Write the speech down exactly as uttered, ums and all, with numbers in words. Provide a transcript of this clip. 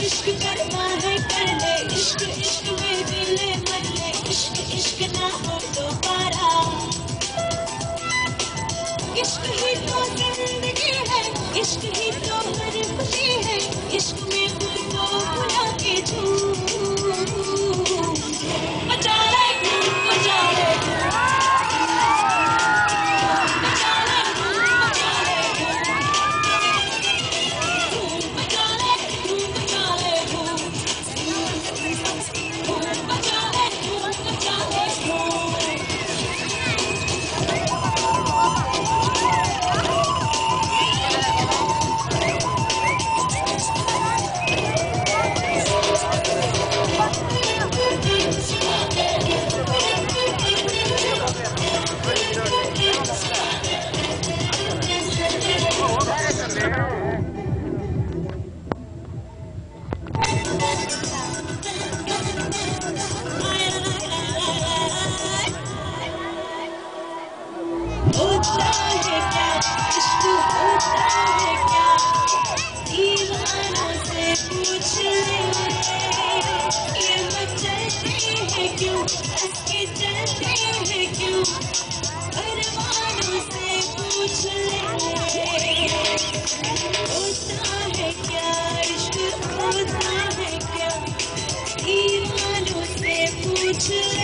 इश्क करना है कर ले, इश्क इश्क में दिल मर ले, इश्क इश्क ना हो दोबारा। इश्क ही तो जिंदगी है, इश्क ही तो हर खुशी है, इश्क में खुद को भुला के झूम मचा ले धूम मचा ले होता है क्या इश्क होता है क्या, दीवानों से पूछ ले, ये मचलते हैं क्यों, हंस के चलते हैं क्यों, अरमानों से पूछ ले। होता है क्या इश्क होता है क्या, दीवानों से पूछ ले।